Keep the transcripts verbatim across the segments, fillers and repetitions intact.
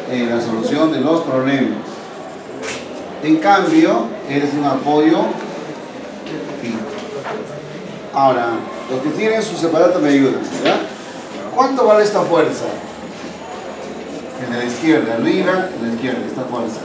en la solución de los problemas. En cambio, eres un apoyo fijo. Ahora, los que tienen su separato me ayudan, ¿verdad? ¿Cuánto vale esta fuerza? El de la izquierda, arriba, de la izquierda, esta fuerza.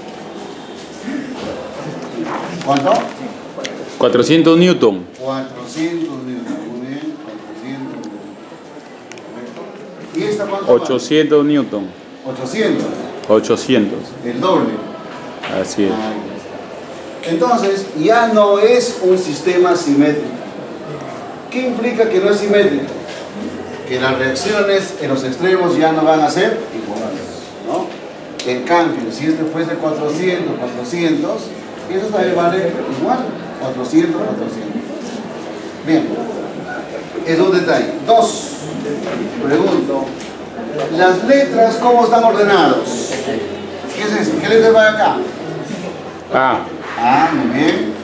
¿Cuánto? cuatrocientos newton. cuatrocientos newton. Muy bien, cuatrocientos newton. ¿Y esta cuánto ochocientos vale? newton. ochocientos. ochocientos. El doble. Así es. Entonces, ya no es un sistema simétrico. ¿Qué implica que no es simétrico? Que las reacciones en los extremos ya no van a ser iguales, ¿no? En cambio, si este fuese cuatrocientos, cuatrocientos, eso también vale igual, cuatrocientos, cuatrocientos. Bien, es un detalle. Dos, pregunto, las letras, ¿cómo están ordenados? ¿Qué es esto? ¿Qué letras va acá? A. A, muy bien.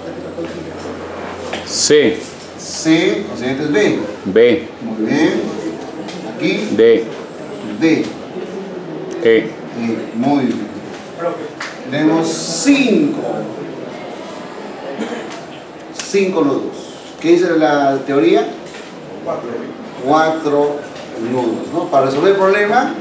C. C, o sea, este es B. B. Muy bien. Aquí, D. D. E. E, muy bien. Tenemos cinco. Cinco nudos. ¿Qué dice la teoría? Cuatro nudos, ¿no? Para resolver el problema,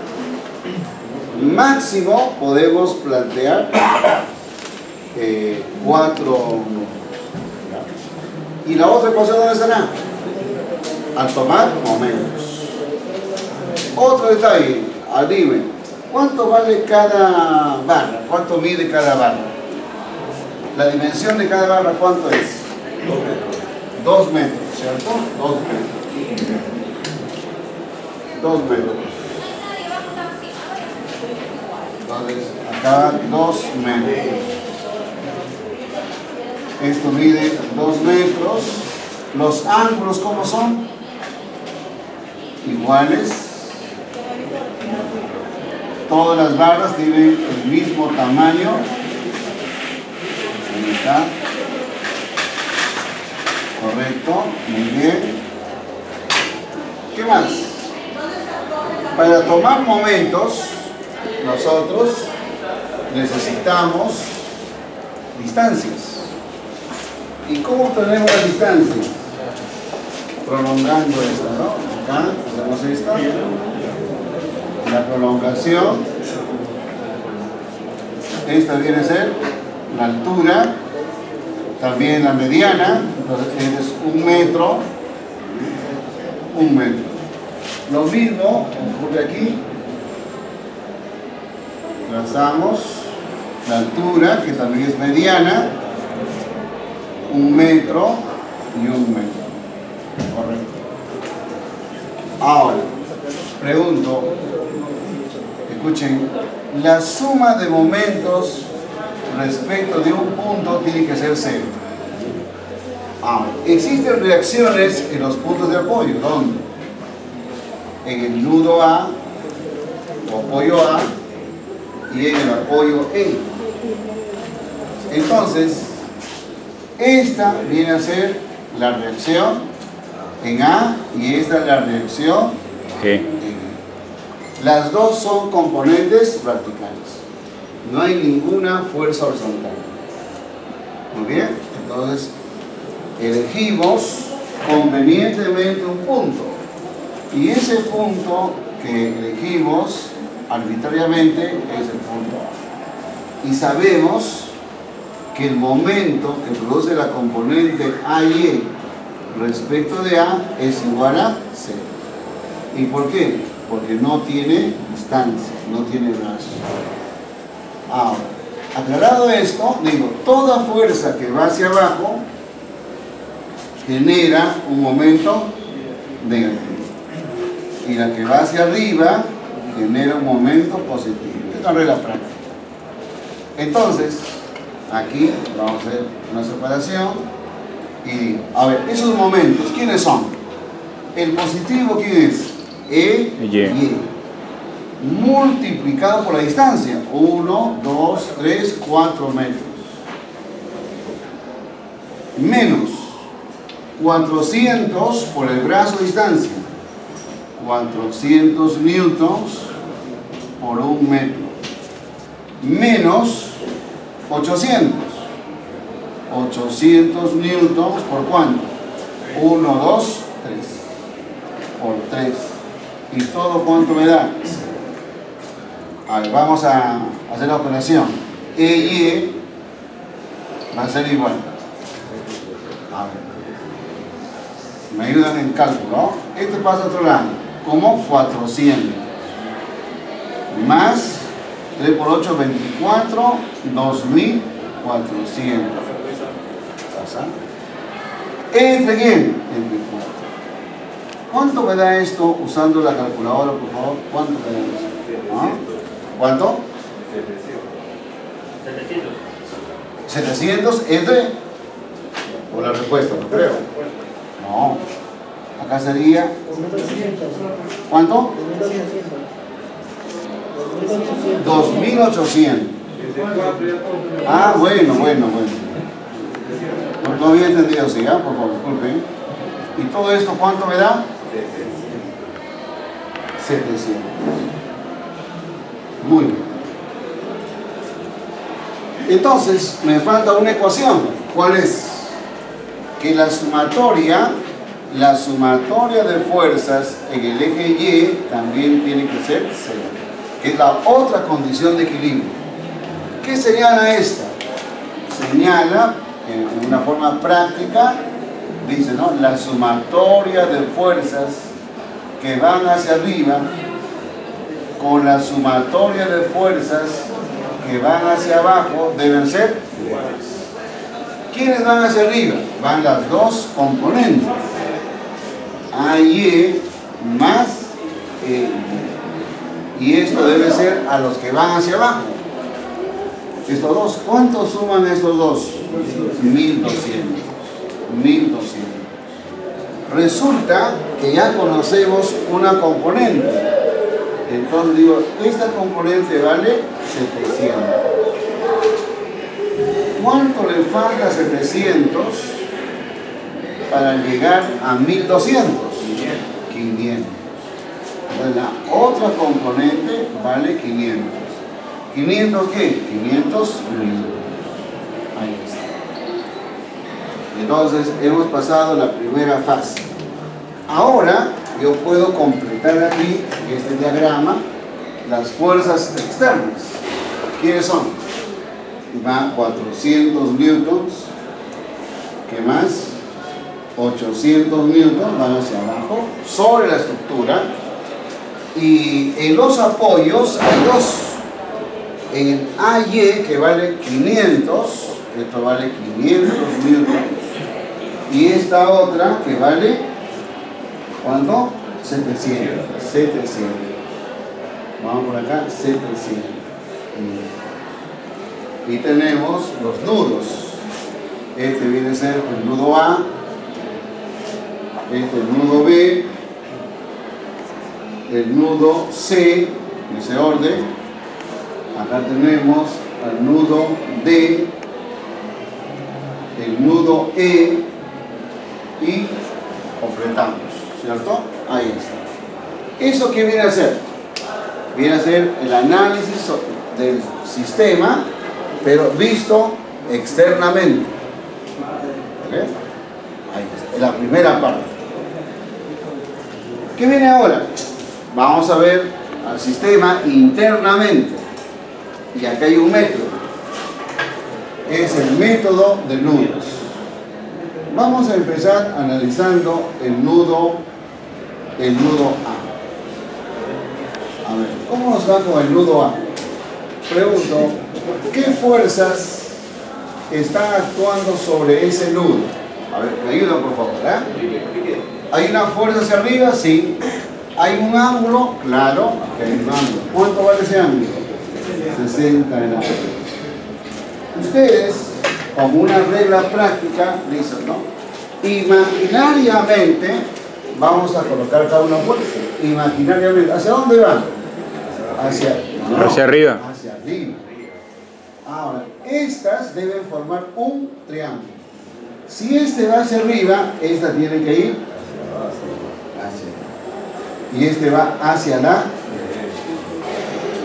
máximo podemos plantear eh, cuatro nudos. ¿Y la otra ecuación dónde estará? Al tomar momentos. Otro detalle, adivinen, ¿cuánto vale cada barra? ¿Cuánto mide cada barra? La dimensión de cada barra, ¿cuánto es? Dos metros, ¿cierto? Dos metros. Dos metros. Entonces, acá dos metros. Esto mide dos metros. Los ángulos, ¿cómo son? Iguales. Todas las barras tienen el mismo tamaño. Ahí está. Correcto. Muy bien. ¿Qué más? Para tomar momentos, nosotros necesitamos distancias. ¿Y cómo obtenemos la distancia? Prolongando esto, ¿no? Acá hacemos esto. La prolongación. Esta viene a ser la altura. También la mediana. Entonces es un metro. Un metro. Lo mismo ocurre aquí. Trazamos la altura, que también es mediana. Un metro y un metro. Correcto. Ahora, pregunto, escuchen, la suma de momentos respecto de un punto tiene que ser cero. Ahora, existen reacciones en los puntos de apoyo. ¿Dónde? En el nudo A, o apoyo A, y en el apoyo E. Entonces, esta viene a ser la reacción en A y esta es la reacción G. en E. Las dos son componentes verticales. No hay ninguna fuerza horizontal. Muy bien, entonces elegimos convenientemente un punto. Y ese punto que elegimos arbitrariamente es el punto A. Y sabemos que el momento que produce la componente A y E respecto de A es igual a cero. ¿Y por qué? Porque no tiene distancia, no tiene brazo. Ahora, aclarado esto, digo, toda fuerza que va hacia abajo genera un momento negativo. Y la que va hacia arriba genera un momento positivo. Esta es la regla práctica. Entonces, aquí vamos a hacer una separación y digo, a ver, esos momentos, ¿quiénes son? El positivo, ¿quién es? E y E. Multiplicado por la distancia. uno, dos, tres, cuatro metros. Menos cuatrocientos por el brazo de distancia. cuatrocientos newtons por un metro, menos ochocientos. ochocientos newtons por cuánto? uno, dos, tres. Por tres. ¿Y todo cuánto me da? A ver, vamos a hacer la operación. E Y va a ser igual. A ver. Me ayudan en cálculo, ¿no? Este pasa a otro lado. Como cuatrocientos. Más tres por ocho, veinticuatro. dos mil cuatrocientos. ¿Pasa? ¿Entre quién? Entre cuatro. ¿Cuánto me da esto usando la calculadora, por favor? ¿Cuánto me da esto? ¿Ah? ¿Cuánto? setecientos. setecientos entre... Por la respuesta, no creo. No. Acá sería... ¿Cuánto? dos mil ochocientos. Ah, bueno, bueno, bueno. No, no había entendido así, ¿ah? Por favor, disculpen. ¿Y todo esto cuánto me da? setecientos. Muy bien. Entonces, me falta una ecuación. ¿Cuál es? Que la sumatoria, la sumatoria de fuerzas en el eje Y también tiene que ser cero, que es la otra condición de equilibrio. ¿Qué señala esta? Señala, en una forma práctica, dice, ¿no? La sumatoria de fuerzas que van hacia arriba con la sumatoria de fuerzas que van hacia abajo deben ser iguales. ¿Quiénes van hacia arriba? Van las dos componentes. A y más E. Y esto debe ser a los que van hacia abajo. Estos dos, ¿cuánto suman estos dos? mil doscientos. mil doscientos. Resulta que ya conocemos una componente. Entonces digo, esta componente vale setecientos. ¿Cuánto le falta a setecientos para llegar a mil doscientos? quinientos. Entonces la otra componente vale quinientos. ¿quinientos qué? quinientos minutos. Ahí está. Entonces hemos pasado la primera fase. Ahora yo puedo completar aquí, en este diagrama, las fuerzas externas. ¿Quiénes son? Va cuatrocientos newtons. ¿Qué más? ochocientos newtons van hacia abajo sobre la estructura. Y en los apoyos hay dos. En el A Y, que vale quinientos, esto vale quinientos newtons. Y esta otra que vale, ¿cuánto? setecientos. setecientos. Vamos por acá, setecientos. Y tenemos los nudos. Este viene a ser el nudo A, este el nudo B, el nudo C, en ese orden. Acá tenemos el nudo D, el nudo E y completamos, ¿cierto? Ahí está. ¿Eso qué viene a ser? Viene a ser el análisis del sistema, pero visto externamente. ¿Vale? Ahí está, es la primera parte. ¿Qué viene ahora? Vamos a ver al sistema internamente. Y acá hay un método. Es el método de nudos. Vamos a empezar analizando el nudo, el nudo A. A ver, ¿cómo nos va con el nudo A? Pregunto, ¿qué fuerzas están actuando sobre ese nudo? A ver, me ayuda por favor, ¿eh? ¿Hay una fuerza hacia arriba? Sí. ¿Hay un ángulo? Claro, que hay un ángulo. ¿Cuánto vale ese ángulo? sesenta grados. Ustedes, como una regla práctica, dicen, ¿no? Imaginariamente vamos a colocar cada una fuerza. Imaginariamente. ¿Hacia dónde van? Hacia, no, hacia arriba. Hacia arriba. Ahora, estas deben formar un triángulo. Si este va hacia arriba, esta tiene que ir hacia arriba. Y este va hacia la derecha.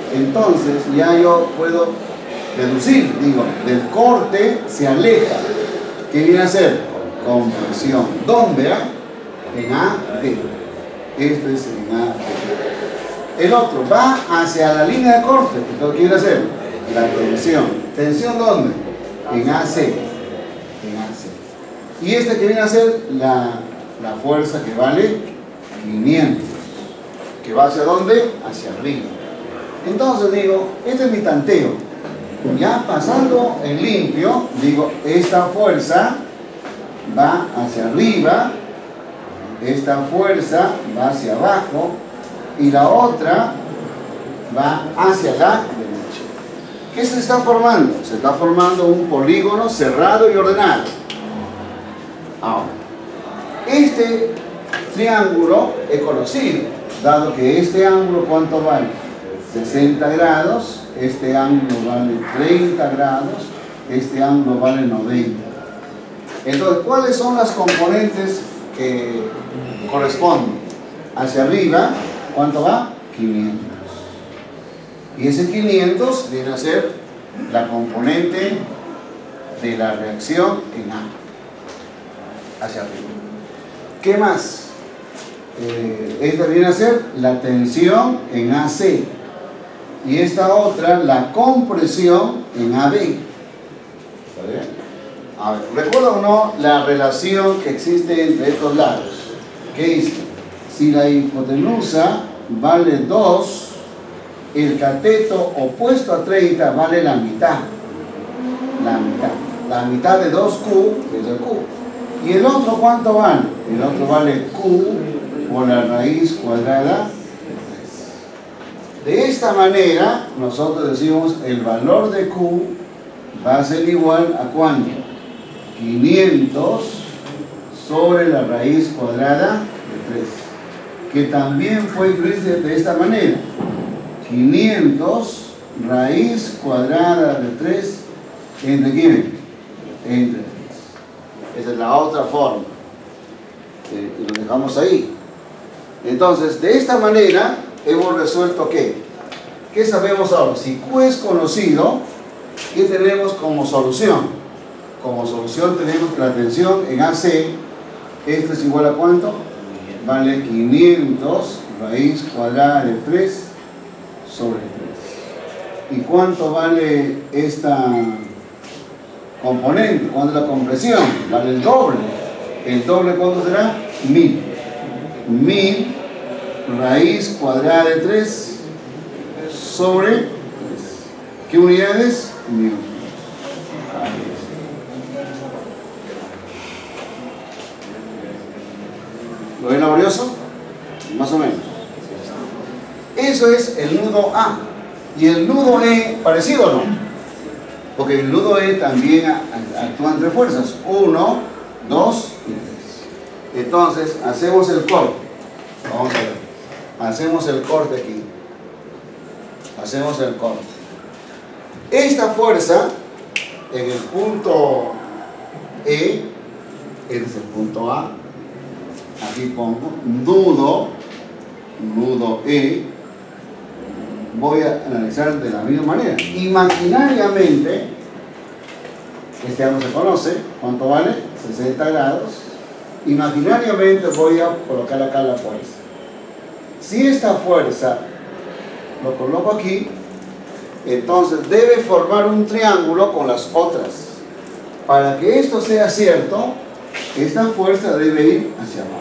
Entonces ya yo puedo deducir, digo, del corte se aleja. ¿Qué viene a ser? Compresión. ¿Dónde? Ah? En A, B. Esto es en A, B. El otro va hacia la línea de corte. ¿Qué quiere hacer? La tensión. ¿Tensión dónde? En A C. En A C. Y este que viene a ser la, la fuerza que vale quinientos. ¿Que va hacia dónde? Hacia arriba. Entonces digo, este es mi tanteo. Ya pasando en limpio, digo, esta fuerza va hacia arriba, esta fuerza va hacia abajo y la otra va hacia la derecha. ¿Qué se está formando? Se está formando un polígono cerrado y ordenado. Ahora, este triángulo es conocido, dado que este ángulo, ¿cuánto vale? sesenta grados, este ángulo vale treinta grados, este ángulo vale noventa. Entonces, ¿cuáles son las componentes que corresponden? Hacia arriba, ¿cuánto va? quinientos. Y ese quinientos viene a ser la componente de la reacción en A. Hacia arriba. ¿Qué más? Eh, esta viene a ser la tensión en A C. Y esta otra, la compresión en A B. ¿Está bien? A ver, ¿recuerda o no la relación que existe entre estos lados? ¿Qué dice? Si la hipotenusa vale dos, el cateto opuesto a treinta vale la mitad. La mitad. La mitad de dos Q es el Q. ¿Y el otro cuánto vale? El otro vale Q por la raíz cuadrada. De esta manera, nosotros decimos el valor de Q va a ser igual a ¿cuánto? quinientos sobre la raíz cuadrada de tres. Que también fue escrito de esta manera. quinientos raíz cuadrada de tres, ¿entre quién? Entre tres. Esa es la otra forma. Eh, y lo dejamos ahí. Entonces, de esta manera, hemos resuelto ¿qué? ¿Qué sabemos ahora? Si Q es conocido, ¿qué tenemos como solución? Como solución tenemos que la tensión en A C, esto es igual a ¿cuánto? Vale quinientos raíz cuadrada de tres sobre tres. ¿Y cuánto vale esta componente? ¿Cuánto es la compresión? Vale el doble. ¿El doble cuánto será? mil. mil raíz cuadrada de tres sobre tres. ¿Qué unidades? Newton. ¿Lo ven laborioso? Más o menos. Eso es el nudo A. ¿Y el nudo E parecido o no? Porque el nudo E también actúa entre fuerzas. Uno, dos y tres. Entonces, hacemos el corte. Vamos a ver. Hacemos el corte aquí. Hacemos el corte. Esta fuerza en el punto E, este es el punto A. Aquí pongo nudo, nudo E. Voy a analizar de la misma manera. Imaginariamente, este ángulo se conoce. ¿Cuánto vale? sesenta grados. Imaginariamente voy a colocar acá la fuerza. Si esta fuerza lo coloco aquí, entonces debe formar un triángulo con las otras. Para que esto sea cierto, esta fuerza debe ir hacia abajo.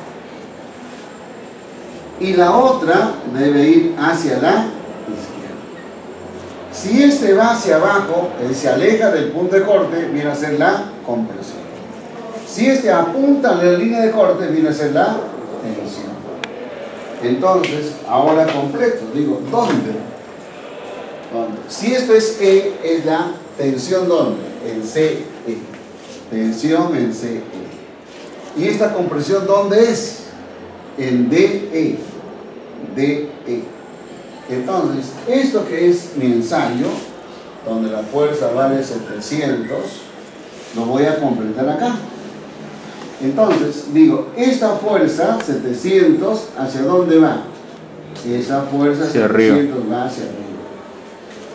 Y la otra debe ir hacia la izquierda. Si este va hacia abajo, él se aleja del punto de corte, viene a ser la compresión. Si este apunta a la línea de corte, viene a ser la tensión. Entonces, ahora completo, digo, ¿dónde? ¿Dónde? Si esto es E, es la tensión ¿dónde? En C E. Tensión en C E. ¿Y esta compresión dónde es? En D E. D E. Entonces, esto que es mi ensayo, donde la fuerza vale setecientos, lo voy a completar acá. Entonces, digo, esta fuerza, setecientos, ¿hacia dónde va? Esa fuerza, hacia setecientos, arriba. va hacia arriba.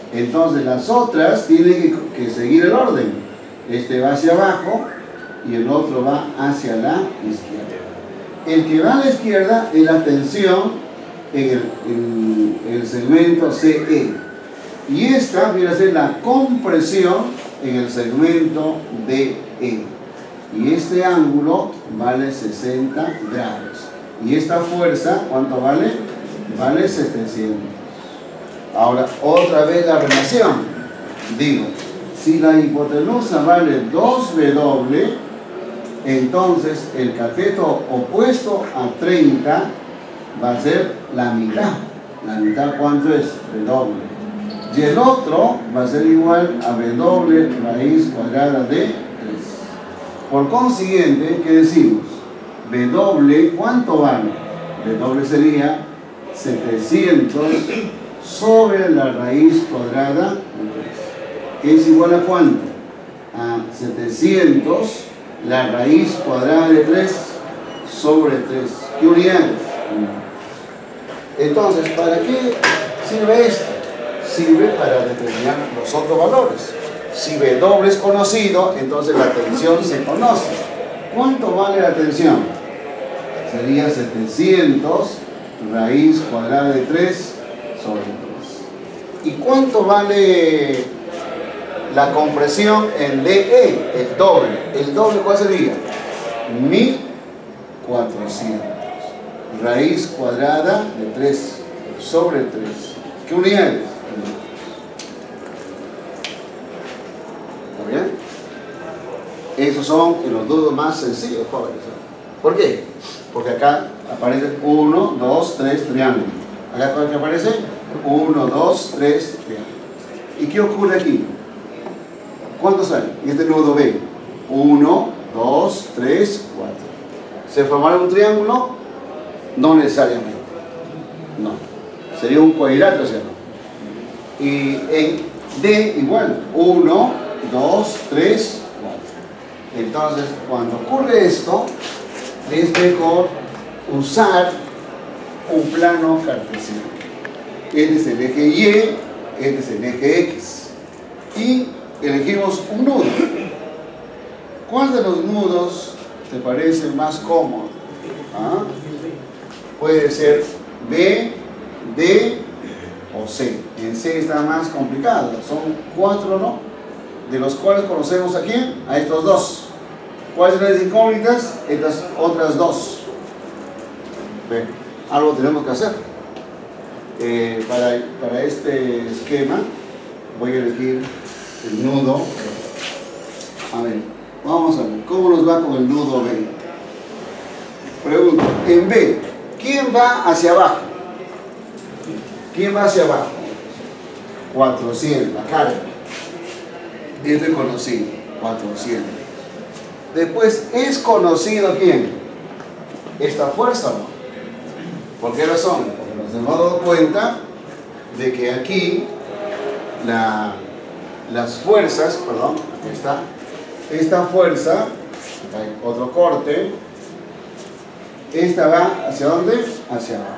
Entonces las otras tienen que, que seguir el orden. Este va hacia abajo y el otro va hacia la izquierda. El que va a la izquierda es la tensión en el, en el segmento C E. Y esta viene a ser la compresión en el segmento D E. Y este ángulo vale sesenta grados. Y esta fuerza, ¿cuánto vale? Vale setecientos. Ahora, otra vez la relación. Digo, si la hipotenusa vale dos W, entonces el cateto opuesto a treinta va a ser la mitad. ¿La mitad cuánto es? W. Y el otro va a ser igual a W raíz cuadrada de tres. Por consiguiente, ¿qué decimos? W, ¿cuánto vale? W sería setecientos sobre la raíz cuadrada de tres. ¿Que es igual a cuánto? A setecientos la raíz cuadrada de tres sobre tres. ¿Qué unidades? Entonces, ¿para qué sirve esto? Sirve para determinar los otros valores. Si W es conocido, entonces la tensión se conoce. ¿Cuánto vale la tensión? Sería setecientos raíz cuadrada de tres sobre tres. ¿Y cuánto vale la compresión en D E? El doble. ¿El doble cuál sería? mil cuatrocientos. Raíz cuadrada de tres sobre tres. ¿Qué unidades? ¿Está bien? Esos son los nudos más sencillos, jóvenes. ¿Por qué? Porque acá aparece uno, dos, tres triángulos. Acá ¿qué aparece? uno, dos, tres triángulos. ¿Y qué ocurre aquí? ¿Cuántos hay? Y este nudo B. uno, dos, tres, cuatro. ¿Se formará un triángulo? No necesariamente. No. Sería un cuadrilátero, ¿cierto? Y en D igual. uno, dos, tres, cuatro. Entonces, cuando ocurre esto, es mejor usar un plano cartesiano. Este es el eje Y, este es el eje X. Y elegimos un nudo. ¿Cuál de los nudos te parece más cómodo? ¿Ah? Puede ser B, D o C. En C está más complicado. Son cuatro, ¿no? De los cuales conocemos a quién? A estos dos. ¿Cuáles son las incógnitas? Estas otras dos. Bien, algo tenemos que hacer. Eh, para, para este esquema voy a elegir el nudo. A ver, vamos a ver, ¿cómo nos va con el nudo B? Pregunto, en B, ¿quién va hacia abajo? ¿Quién va hacia abajo? cuatrocientos, la carga. Es desconocido, cuatrocientos. Después, ¿es conocido quién? ¿Esta fuerza o no? ¿Por qué razón? Porque nos hemos dado cuenta de que aquí la, las fuerzas, perdón, aquí está, esta fuerza, hay otro corte, esta va ¿hacia dónde? Hacia abajo.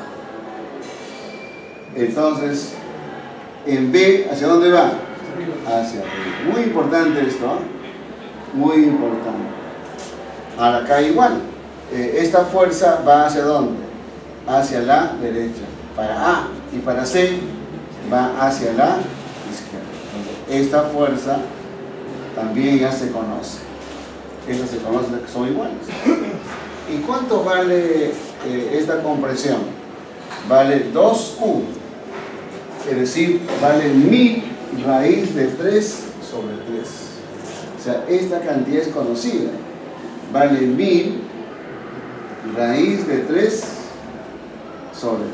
Entonces, en B, ¿hacia dónde va? Hacia arriba. Muy importante esto, ¿eh? Muy importante. Ahora acá igual, eh, esta fuerza va ¿hacia dónde? Hacia la derecha. Para A y para C va hacia la izquierda. Entonces, esta fuerza también ya se conoce. Estas se conocen que son iguales. ¿Y cuánto vale eh, esta compresión? Vale dos U. Es decir, vale mil raíz de tres sobre tres. O sea, esta cantidad es conocida. Vale mil raíz de tres sobre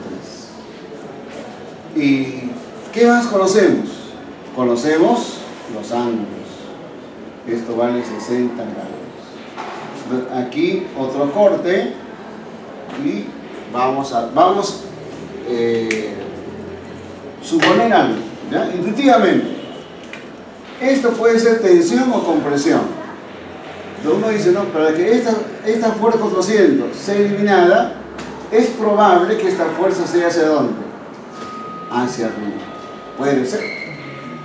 tres. ¿Y qué más conocemos? Conocemos los ángulos. Esto vale sesenta grados. Aquí otro corte y vamos a vamos eh, suponer algo, ¿ya? Intuitivamente. Esto puede ser tensión o compresión. Entonces uno dice, no, para que esta, esta fuerza cuatrocientos sea eliminada, es probable que esta fuerza sea hacia dónde? Hacia arriba. Puede ser.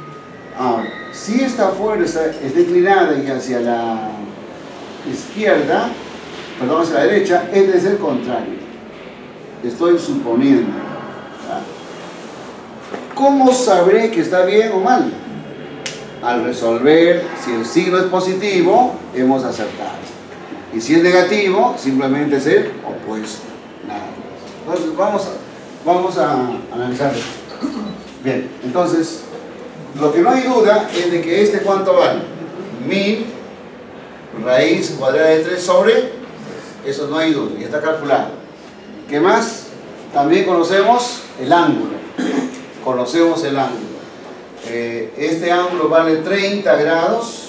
Ahora, si esta fuerza es declinada y hacia la izquierda, perdón, hacia la derecha, es de ser contrario. Estoy suponiendo. ¿Verdad? ¿Cómo sabré que está bien o mal? Al resolver, si el signo es positivo, hemos acertado. Y si es negativo, simplemente es el opuesto. Nada más. Entonces, vamos a, vamos a analizar esto. Bien, entonces, lo que no hay duda es de que este, ¿cuánto vale? Mil raíz cuadrada de tres sobre, eso no hay duda, ya está calculado. ¿Qué más? También conocemos el ángulo. Conocemos el ángulo. Eh, este ángulo vale treinta grados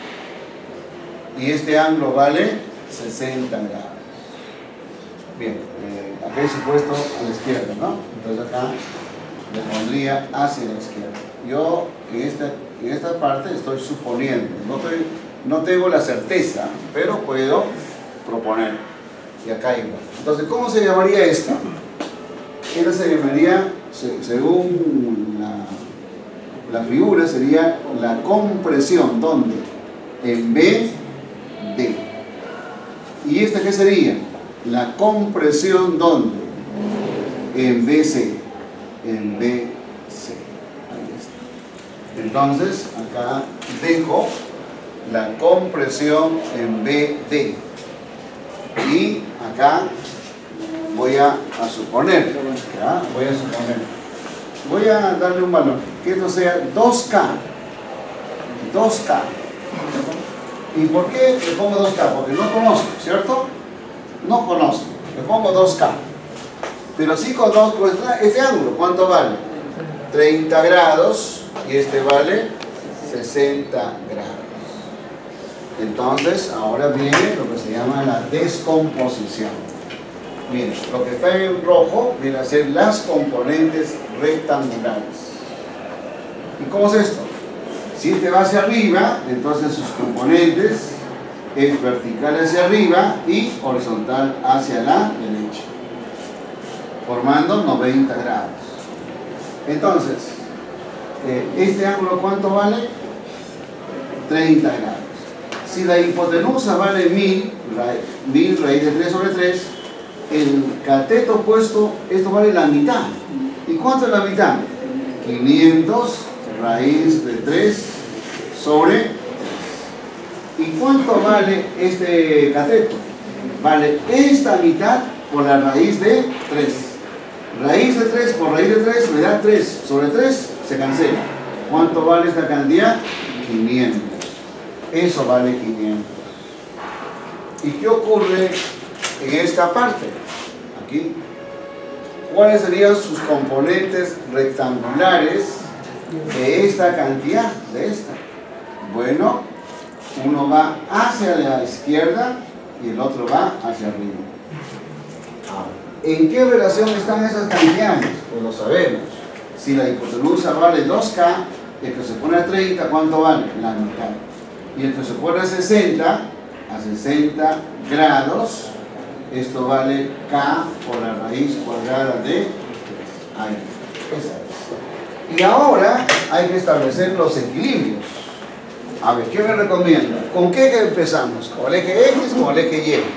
y este ángulo vale sesenta grados. Bien, eh, acá he supuesto a la izquierda, ¿no? Entonces acá le pondría hacia la izquierda. Yo en esta, en esta parte estoy suponiendo, no, estoy, no tengo la certeza, pero puedo proponer. Y acá igual. Entonces, ¿cómo se llamaría esta? Esta se llamaría, según la, la figura, sería la compresión. ¿Dónde? En B D. ¿Y esta qué sería? La compresión, ¿dónde? En B C. En B C. Ahí está. Entonces, acá dejo la compresión en B D. Y acá voy a, a suponer, ¿ya? Voy a suponer, voy a darle un valor, que esto sea dos K, dos K. ¿Y por qué le pongo dos K? Porque no conozco, ¿cierto? No conozco, le pongo dos K. Pero sí conozco este ángulo, ¿cuánto vale? treinta grados y este vale sesenta grados. Entonces, ahora viene lo que se llama la descomposición. Miren, lo que está en rojo viene a ser las componentes rectangulares. ¿Y cómo es esto? Si este va hacia arriba, entonces sus componentes es vertical hacia arriba y horizontal hacia la derecha, formando noventa grados. Entonces, ¿este ángulo cuánto vale? treinta grados. Si la hipotenusa vale mil, mil raíz de tres sobre tres, el cateto opuesto, esto vale la mitad. ¿Y cuánto es la mitad? quinientos raíz de tres sobre tres. ¿Y cuánto vale este cateto? Vale esta mitad por la raíz de tres. Raíz de tres por raíz de tres me da tres. Sobre tres se cancela. ¿Cuánto vale esta cantidad? quinientos. Eso vale quinientos. ¿Y qué ocurre en esta parte? Aquí. ¿Cuáles serían sus componentes rectangulares de esta cantidad? De esta. Bueno, uno va hacia la izquierda y el otro va hacia arriba. ¿En qué relación están esas cantidades? Pues lo sabemos. Si la hipotenusa vale dos K, el que se pone a treinta, ¿cuánto vale? La mitad. Y el que se pone a sesenta, a sesenta grados, esto vale K por la raíz cuadrada de tres. Ahí. Esa es. Y ahora hay que establecer los equilibrios. A ver, ¿qué me recomienda? ¿Con qué empezamos? ¿Con el eje X o con el eje Y?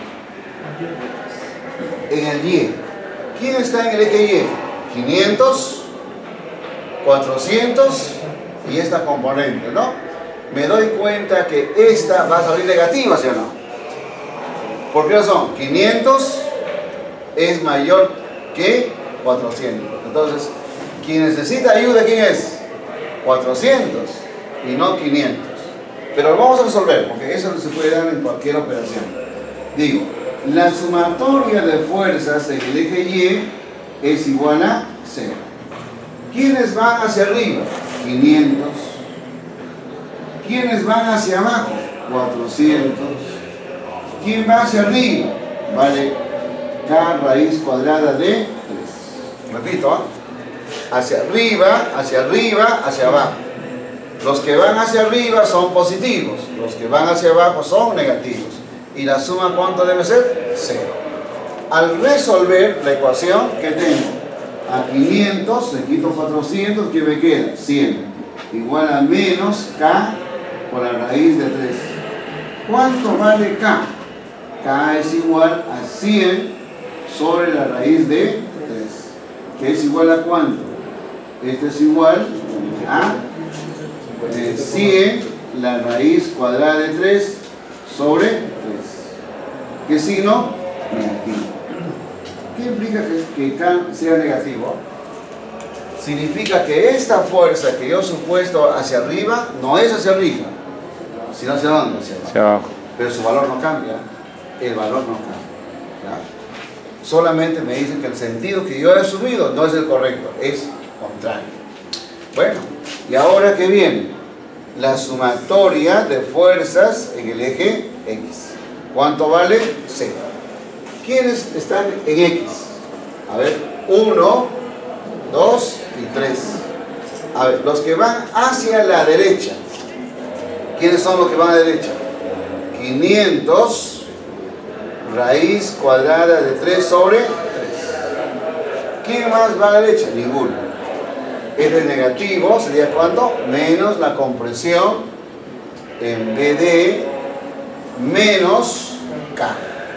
En el Y. ¿Quién está en el eje Y? quinientos, cuatrocientos y esta componente, ¿no? Me doy cuenta que esta va a salir negativa, ¿sí o no? ¿Por qué razón? quinientos es mayor que cuatrocientos. Entonces, quien necesita ayuda, ¿quién es? cuatrocientos y no quinientos. Pero lo vamos a resolver, porque eso no se puede dar en cualquier operación. Digo, la sumatoria de fuerzas en el eje Y es igual a cero. ¿Quiénes van hacia arriba? quinientos. ¿Quiénes van hacia abajo? cuatrocientos. ¿Quién va hacia arriba? Vale K raíz cuadrada de tres. Repito, ¿eh? Hacia arriba, hacia arriba, hacia abajo. Los que van hacia arriba son positivos, los que van hacia abajo son negativos. ¿Y la suma cuánto debe ser? Cero. Al resolver la ecuación, ¿qué tengo? A quinientos, le quito cuatrocientos, ¿qué me queda? cien. igual a menos K por la raíz de tres. ¿Cuánto vale K? K es igual a cien sobre la raíz de tres. ¿Que es igual a cuánto? Este es igual a cien la raíz cuadrada de tres sobre tres. ¿Qué signo? Negativo. ¿Qué implica que, que K sea negativo? Significa que esta fuerza que yo he supuesto hacia arriba no es hacia arriba, sino hacia dónde? Hacia abajo. Hacia abajo. Pero su valor no cambia, el valor no cambia. ¿Ya? Solamente me dicen que el sentido que yo he asumido no es el correcto, es contrario. Bueno, y ahora ¿qué viene? La sumatoria de fuerzas en el eje X. ¿Cuánto vale? cero. ¿Quiénes están en X? A ver, uno, dos y tres. A ver, los que van hacia la derecha. ¿Quiénes son los que van a la derecha? quinientos raíz cuadrada de tres sobre tres. ¿Quién más va a la derecha? Ninguno. Este negativo sería ¿cuánto? Menos la compresión en B D menos K.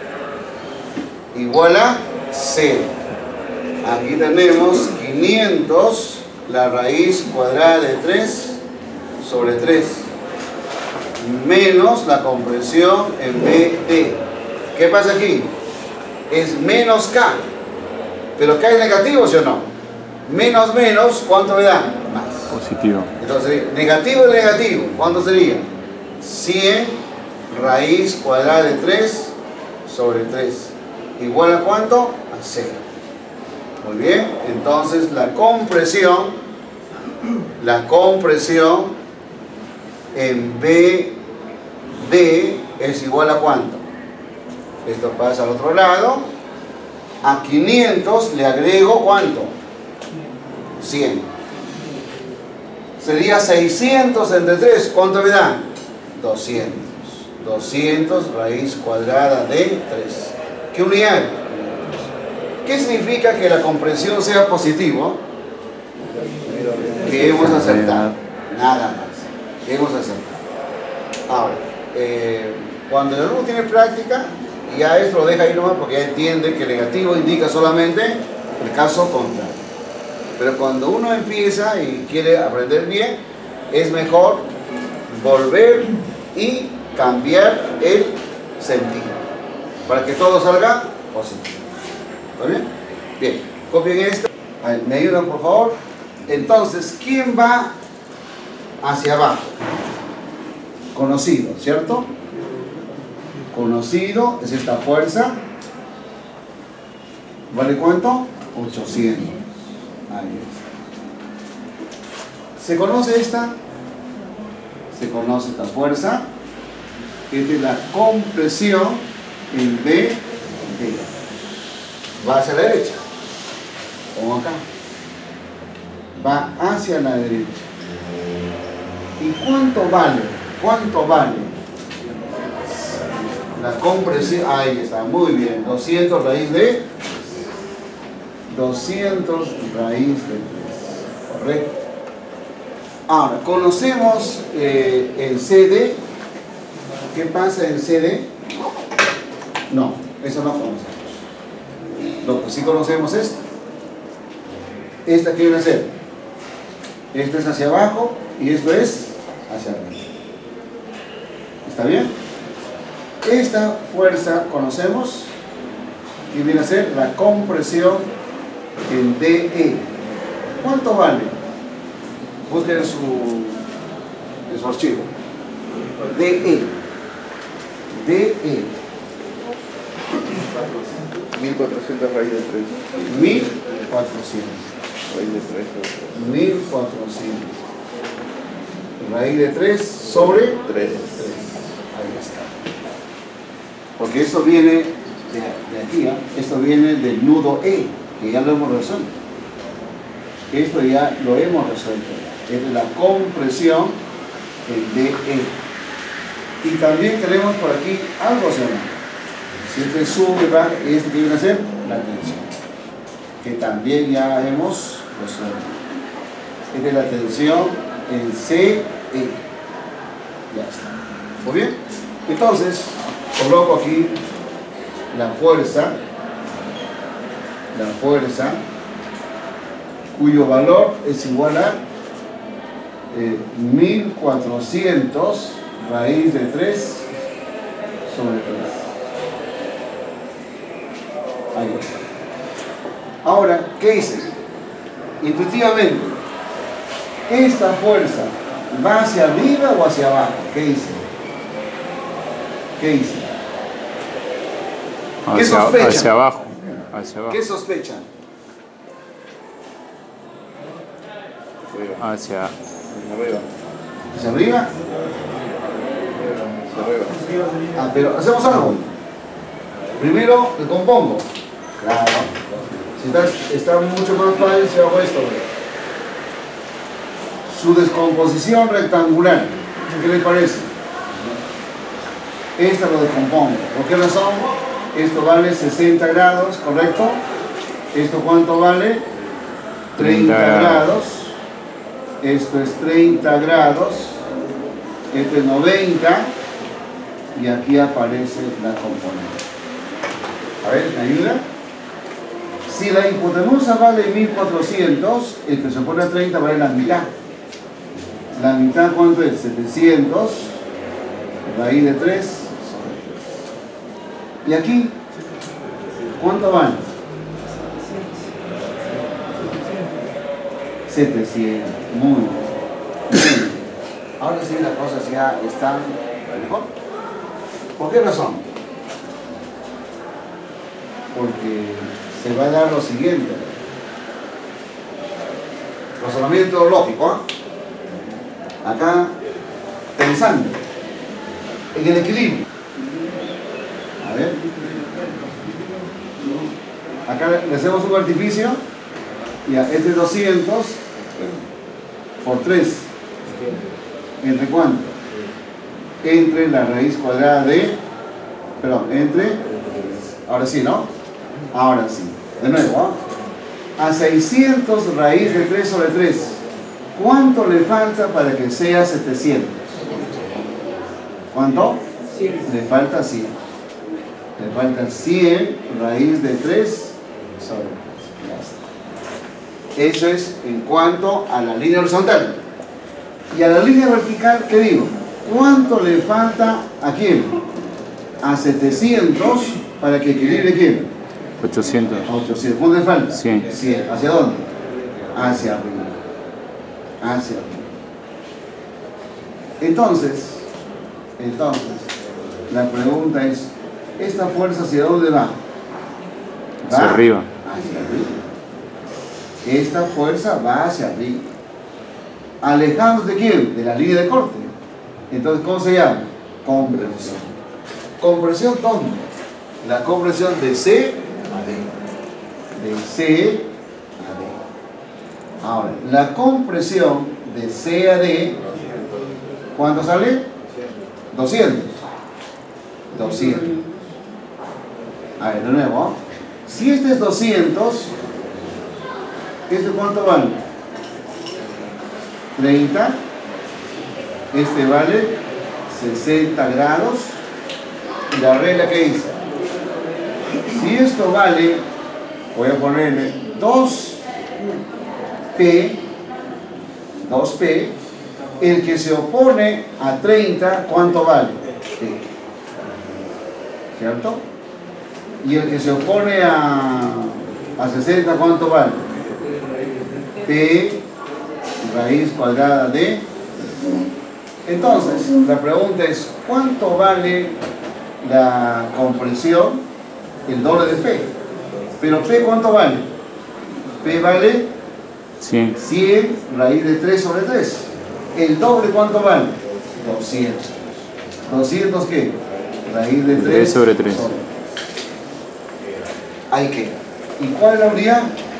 Igual a cero. Aquí tenemos quinientos la raíz cuadrada de tres sobre tres menos la compresión en B D. ¿Qué pasa aquí? Es menos K. ¿Pero K es negativo, sí o no? Menos menos, ¿cuánto me da? Más. Positivo. Entonces, negativo y negativo, ¿cuánto sería? cien raíz cuadrada de tres sobre tres. ¿Igual a cuánto? A cero. Muy bien, entonces la compresión, la compresión en B D es igual a cuánto. Esto pasa al otro lado. A quinientos le agrego cuánto. cien. Sería seiscientos entre tres. ¿Cuánto me da? doscientos. doscientos raíz cuadrada de tres. ¿Qué unidad? ¿Qué significa que la compresión sea positivo? Que hemos acertado. Nada más. Que hemos acertado. Ahora, eh, cuando el alumno tiene práctica, ya esto lo deja ahí nomás porque ya entiende que el negativo indica solamente el caso contrario. Pero cuando uno empieza y quiere aprender bien, es mejor volver y cambiar el sentido para que todo salga positivo. ¿Está bien? Bien, copien esto. ¿Me ayudan, por favor? Entonces, ¿quién va hacia abajo? Conocido, ¿cierto? Conocido es esta fuerza. ¿Vale cuánto? ochocientos. Ahí está. ¿Se conoce esta? Se conoce esta fuerza. Esta es la compresión en B D. Va hacia la derecha. Como acá. Va hacia la derecha. ¿Y cuánto vale? ¿Cuánto vale? La compresión, ahí está, muy bien. doscientos raíz de doscientos raíz de tres. Correcto. Ahora, conocemos eh, el C D. ¿Qué pasa en C D? No, eso no conocemos. Lo que sí conocemos es esta. ¿Esta qué viene a ser? Esto es hacia abajo y esto es hacia arriba. ¿Está bien? Esta fuerza conocemos que viene a ser la compresión en D E. ¿Cuánto vale? Busquen en su, en su archivo. D E. D E. mil cuatrocientos raíz de tres. mil cuatrocientos. Raíz de tres. mil cuatrocientos. Raíz de tres sobre tres. Ahí está. Porque esto viene de, de aquí, ¿eh? Esto viene del nudo E, que ya lo hemos resuelto. Esto ya lo hemos resuelto. Es de la compresión en D E. Y también tenemos por aquí algo, ¿no? Si este sube, baja, y este que viene a ser la tensión, que también ya hemos resuelto. Es de la tensión en C E. Ya está. ¿Muy bien? Entonces, coloco aquí la fuerza, la fuerza, cuyo valor es igual a eh, mil cuatrocientos raíz de tres sobre tres. Ahí está. Ahora, ¿qué hice? Intuitivamente, ¿esta fuerza va hacia arriba o hacia abajo? ¿Qué hice? ¿Qué hice? ¿Qué Hacia, sospechan? hacia abajo. Hacia abajo. ¿Qué sospechan? Arriba. Hacia. Arriba. ¿Hacia arriba? Hacia arriba. Ah, pero hacemos algo. Primero le compongo. Claro. Si está, está mucho más fácil si hago esto. Su descomposición rectangular. ¿Qué le parece? Esta lo descompongo. ¿Por qué razón? Esto vale sesenta grados, ¿correcto? ¿Esto cuánto vale? treinta grados. Esto es treinta grados. Esto es noventa. Y aquí aparece la componente. A ver, ¿me ayuda? Si la hipotenusa vale mil cuatrocientos, el que se pone a treinta vale la mitad. La mitad, ¿cuánto es? setecientos. Raíz de tres. Y aquí, ¿cuánto vale? setecientos. Muy bien. Bien. Ahora sí las cosas ya están mejor. ¿Por qué razón? Porque se va a dar lo siguiente. Razonamiento lógico, ¿eh? Acá, pensando en el equilibrio. A ver. Acá le hacemos un artificio. Ya, este es doscientos por tres. ¿Entre cuánto? Entre la raíz cuadrada de... Perdón, entre... Ahora sí, ¿no? Ahora sí. De nuevo, ¿eh? A seiscientos raíz de tres sobre tres. ¿Cuánto le falta para que sea setecientos? ¿Cuánto? Le falta cien. Le falta cien raíz de tres sobre tres. Ya está. Eso es en cuanto a la línea horizontal. Y a la línea vertical, ¿qué digo? ¿Cuánto le falta a quién? A setecientos para que equilibre quién? ochocientos. A ochocientos. ¿Cuánto le falta? cien. cien. ¿Hacia dónde? Hacia arriba. Hacia arriba. Entonces, entonces, la pregunta es, ¿esta fuerza hacia dónde va? ¿Va? Hacia arriba. Hacia arriba. Esta fuerza va hacia arriba. ¿Alejados de quién? De la línea de corte. Entonces, ¿cómo se llama? Compresión. ¿Compresión dónde? La compresión de C a D. De C a D. Ahora, la compresión de C a D, ¿cuánto sale? doscientos. doscientos. A ver, de nuevo. Si este es doscientos, ¿este cuánto vale? treinta. Este vale sesenta grados. Y la regla que hice. Si esto vale, voy a ponerle dos P, dos P, el que se opone a treinta, ¿cuánto vale? P. ¿Cierto? Y el que se opone a, a sesenta, ¿cuánto vale? P raíz cuadrada de... Entonces, la pregunta es, ¿cuánto vale la compresión? El doble de P. Pero P, ¿cuánto vale? P vale cien. cien raíz de tres sobre tres. ¿El doble cuánto vale? doscientos. ¿doscientos qué? Raíz de tres, tres sobre tres. Ahí queda. ¿Y cuál es la unidad?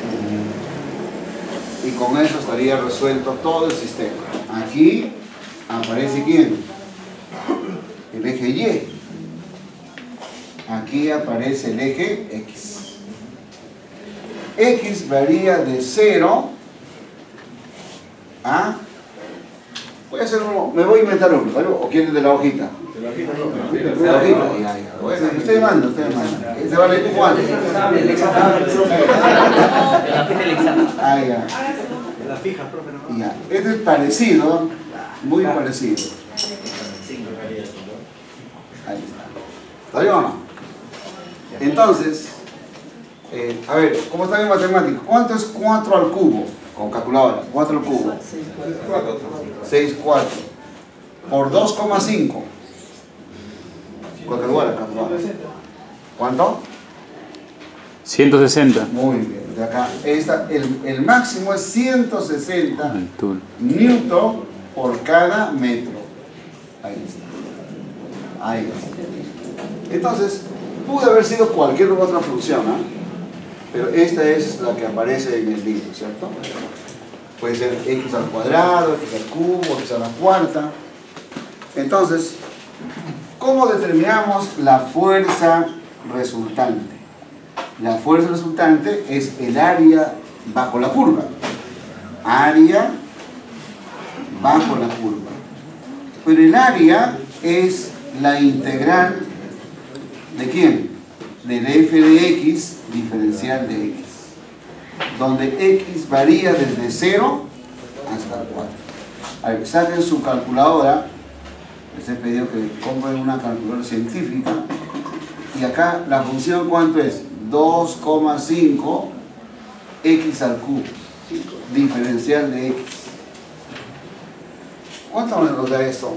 Y con eso estaría resuelto todo el sistema. Aquí aparece ¿quién? El eje Y. Aquí aparece el eje X. X varía de cero a Voy a hacer uno, me voy a inventar uno, ¿vale? ¿O quieren de la hojita? De la hojita, no. De la hojita, ya, ya. Bueno, usted manda, usted manda. Este vale cuánto. Ah, ya. La fija, profe, no. Ya. Este es parecido, muy parecido. Ahí está. ¿Está bien o no? Entonces, eh, a ver, ¿cómo está en matemáticas? ¿Cuánto es cuatro al cubo? Con calculadora, cuatro al cubo. seis, cuatro. Por dos coma cinco. Calculadora, calculadora. ¿Cuánto? ciento sesenta. Muy bien. De acá, esta, el, el máximo es ciento sesenta newton por cada metro. Ahí está. Ahí está. Entonces, pudo haber sido cualquier otra función, ¿eh? Pero esta es la que aparece en el libro, ¿cierto? Puede ser x al cuadrado, x al cubo, x a la cuarta. Entonces, ¿cómo determinamos la fuerza resultante? La fuerza resultante es el área bajo la curva. Área bajo la curva. Pero el área es la integral ¿de quién? Del f de x diferencial de x, donde x varía desde cero hasta cuatro. A ver, saquen su calculadora. Les he pedido que compren una calculadora científica. Y acá la función, ¿cuánto es? dos coma cinco x al cubo, diferencial de x. ¿Cuánto nos da esto?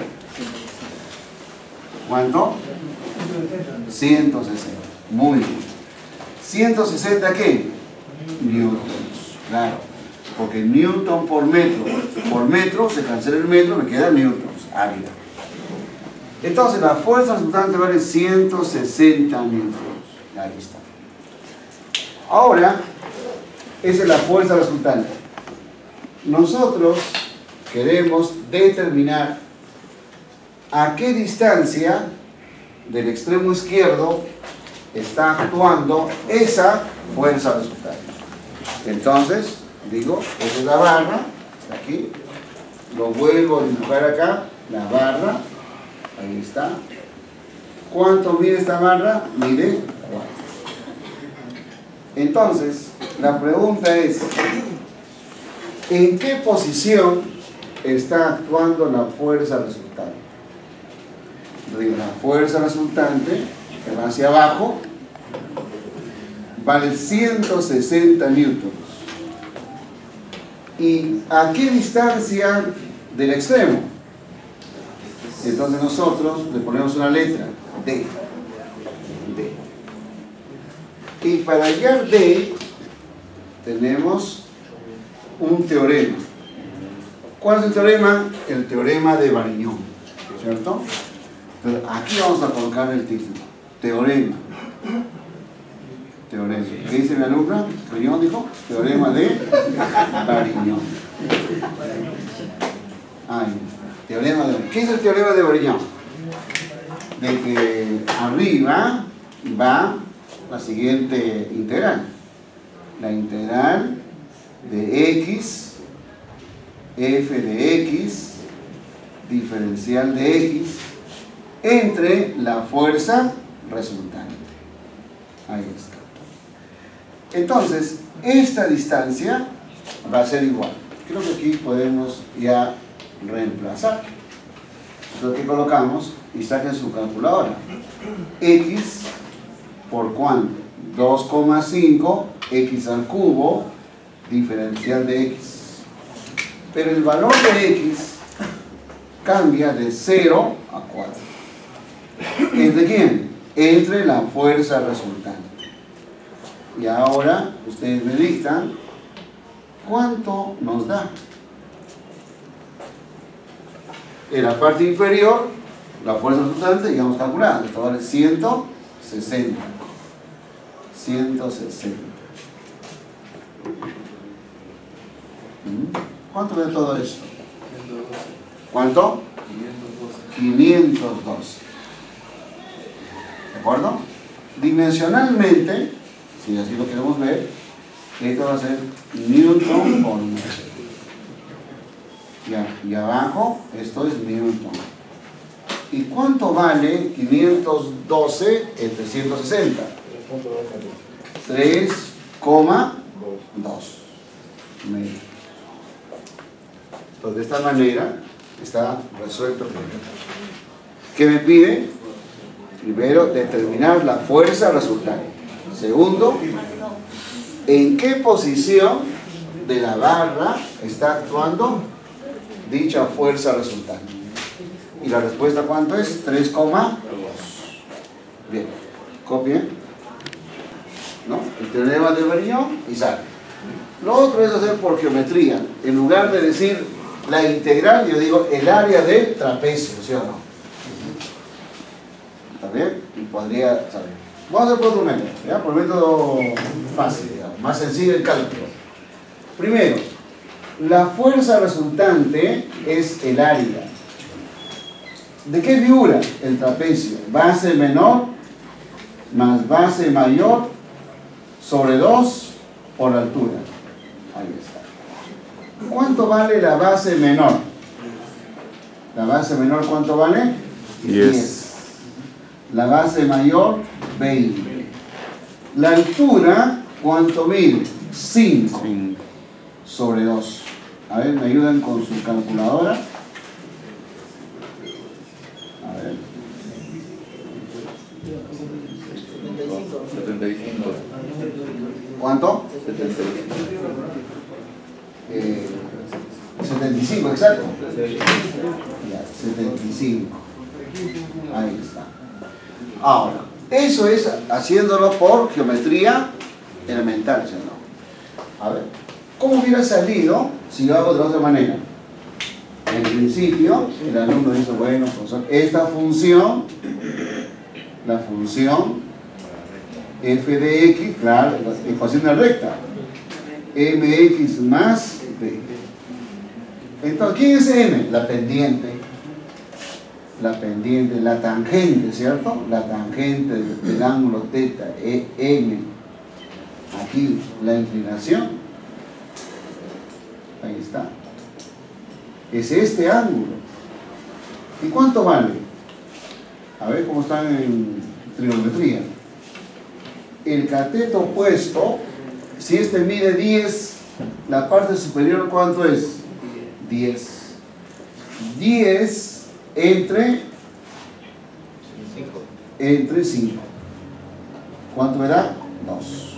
¿Cuánto? ciento sesenta. Muy bien. ¿ciento sesenta qué? Newtons. Claro. Porque newton por metro. Por metro, se cancela el metro, me queda newtons. Área. Entonces la fuerza resultante vale ciento sesenta newtons. Ahí está. Ahora, esa es la fuerza resultante. Nosotros queremos determinar a qué distancia del extremo izquierdo está actuando esa fuerza resultante. Entonces, digo, esa es la barra, está aquí, lo vuelvo a dibujar acá, la barra, ahí está. ¿Cuánto mide esta barra? Mide cuatro. Entonces, la pregunta es, ¿en qué posición está actuando la fuerza resultante? Digo, la fuerza resultante, que va hacia abajo, vale ciento sesenta newtons. ¿Y a qué distancia del extremo? Entonces nosotros le ponemos una letra, D. D. Y para hallar D, tenemos un teorema. ¿Cuál es el teorema? El teorema de Varignon, ¿cierto? Entonces, aquí vamos a colocar el título. Teorema. Teorema. ¿Qué dice mi alumna? ¿Varignon dijo? Teorema de Varignon. Ahí está. Teorema de Varignon. ¿Qué es el teorema de Varignon? De que arriba va la siguiente integral. La integral de x, f de x, diferencial de x, entre la fuerza resultante. Ahí está. Entonces, esta distancia va a ser igual. Creo que aquí podemos ya reemplazar. Entonces, ¿qué colocamos? Y saquen su calculadora. X por cuánto? dos coma cinco x al cubo, diferencial de x. Pero el valor de x cambia de cero a cuatro. ¿Entre quién? Entre la fuerza resultante. Y ahora ustedes me dictan cuánto nos da. En la parte inferior, la fuerza resultante ya hemos calculado. Esto vale ciento sesenta. ciento sesenta. ¿Cuánto de todo esto? ¿Cuánto? quinientos doce. ¿De acuerdo? Dimensionalmente, si así lo queremos ver, esto va a ser newton por metro. y, y abajo esto es Newton. ¿Y cuánto vale quinientos doce entre ciento sesenta? tres coma dos metros. Entonces, de esta manera está resuelto el problema. ¿Qué me pide? Primero, determinar la fuerza resultante. Segundo, ¿en qué posición de la barra está actuando dicha fuerza resultante? Y la respuesta, ¿cuánto es? tres coma dos. Bien, copien, ¿no? El teorema de Vernion y sale. Lo otro es hacer por geometría. En lugar de decir la integral, yo digo el área del trapecio, ¿sí o no? ¿Está bien? Y podría saber. Vamos a hacer por otro método, ¿ya? Por método fácil, digamos, más sencillo el cálculo. Primero, la fuerza resultante es el área. ¿De qué figura? El trapecio. Base menor más base mayor sobre dos por la altura. Ahí está. ¿Cuánto vale la base menor? La base menor, ¿cuánto vale? diez. La base mayor, veinte. La altura, ¿cuánto mide? cinco sobre dos. A ver, me ayudan con su calculadora. A ver. setenta y cinco. ¿Cuánto? setenta y cinco. Eh, setenta y cinco, exacto. Ya, setenta y cinco. Ahí está. Ahora, eso es haciéndolo por geometría elemental, ¿sí o no? A ver, ¿cómo hubiera salido si lo hago de otra manera? En principio, el alumno dice, bueno, profesor, esta función, la función f de x, claro, la ecuación de la recta, mx más b. Entonces, ¿quién es m? La pendiente. La pendiente, la tangente, ¿cierto? La tangente del, del ángulo teta, e, m. Aquí la inclinación. Ahí está. Es este ángulo. ¿Y cuánto vale? A ver cómo están en trigonometría. El cateto opuesto, si este mide diez, la parte superior, ¿cuánto es? diez. diez entre entre cinco. ¿Cuánto me da? dos.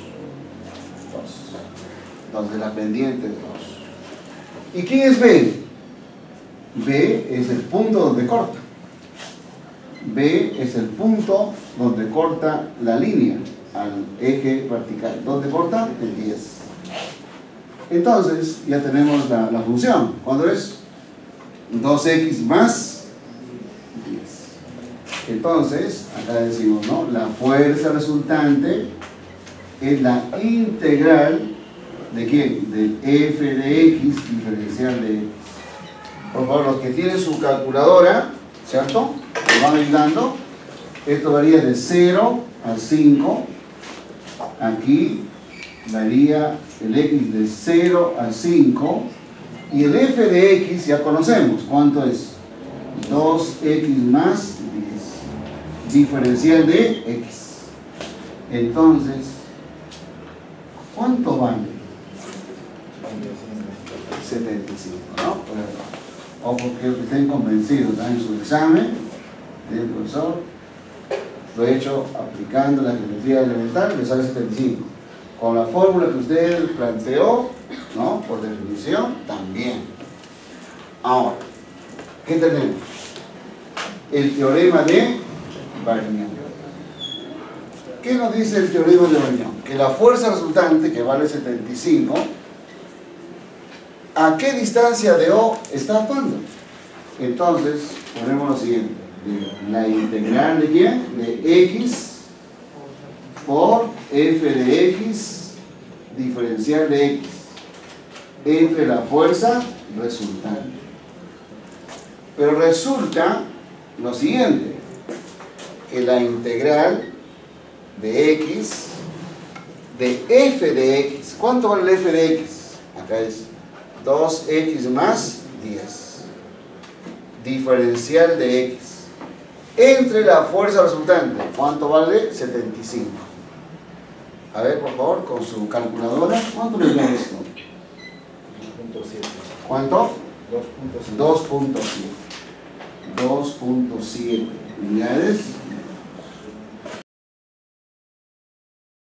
dos. Entonces la pendiente es dos. ¿Y quién es B? B es el punto donde corta. B es el punto donde corta la línea al eje vertical. ¿Dónde corta? El diez. Entonces ya tenemos la, la función. ¿Cuánto es? dos equis más diez. Entonces, acá decimos, ¿no? La fuerza resultante es la integral ¿de quién? Del f de x diferencial de x. Por favor, los que tienen su calculadora, ¿cierto? Me van ayudando. Esto varía de cero a cinco. Aquí varía el x de cero a cinco. Y el f de x ya conocemos. ¿Cuánto es? dos equis más diez. Diferencial de x. Entonces, ¿cuánto vale? setenta y cinco, ¿no? O porque estén convencidos, ¿no? En su examen, el profesor lo he hecho aplicando la geometría elemental, le sale setenta y cinco. Con la fórmula que usted planteó, ¿no? Por definición, también. Ahora, ¿qué tenemos? El teorema de Vernion. ¿Qué nos dice el teorema de Vernion? Que la fuerza resultante, que vale setenta y cinco, ¿a qué distancia de O está actuando? Entonces, ponemos lo siguiente. La integral de quién? De x por f de x diferencial de x entre la fuerza resultante. Pero resulta lo siguiente, que la integral de x de f de x, ¿cuánto vale el f de x? Acá es dos equis más diez. Diferencial de X. Entre la fuerza resultante, ¿cuánto vale? setenta y cinco. A ver, por favor, con su calculadora, ¿cuánto le da esto? dos punto siete. ¿Cuánto? dos punto siete. dos punto siete. dos punto siete unidades